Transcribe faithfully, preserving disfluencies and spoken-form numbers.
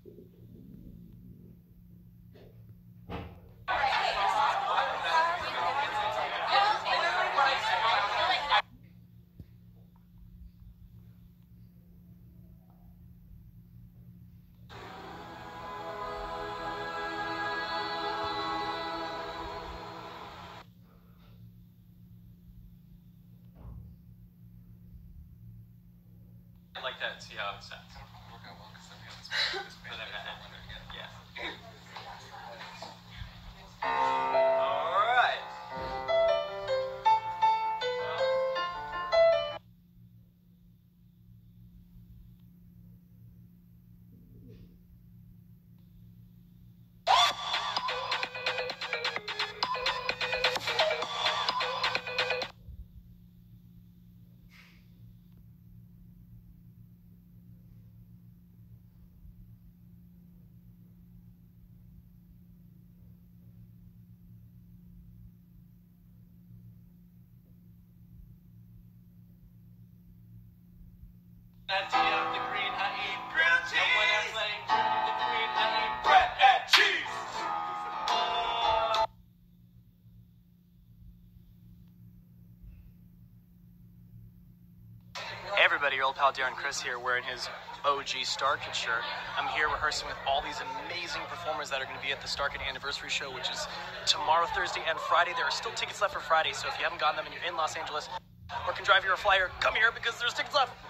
Like that, see how it sounds. Work out well because then we have this, this band again. Yeah. All right. At tea of the green, I eat grilled cheese. And when I'm playing the green, I eat bread and cheese. Uh... Hey everybody, your old pal Darren Chris here, wearing his O G StarKid shirt. I'm here rehearsing with all these amazing performers that are going to be at the StarKid anniversary show, which is tomorrow, Thursday, and Friday. There are still tickets left for Friday, so if you haven't gotten them and you're in Los Angeles or can drive here or fly here, come here because there's tickets left.